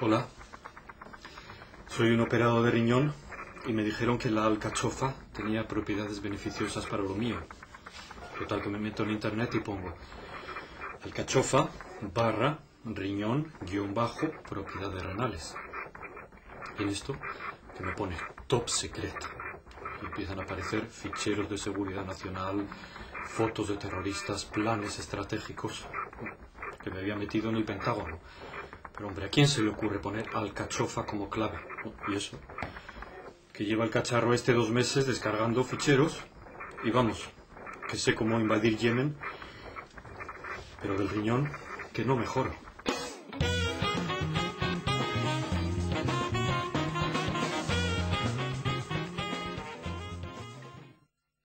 Hola, soy un operado de riñón y me dijeron que la alcachofa tenía propiedades beneficiosas para lo mío. Total que me meto en internet y pongo alcachofa barra riñón guión bajo propiedades renales. Y en esto que me pone top secret. Y empiezan a aparecer ficheros de seguridad nacional, fotos de terroristas, planes estratégicos que me había metido en el Pentágono. Pero hombre, ¿a quién se le ocurre poner alcachofa como clave? Y eso, que lleva el cacharro 2 meses descargando ficheros y vamos, que sé cómo invadir Yemen, pero del riñón que no mejoro.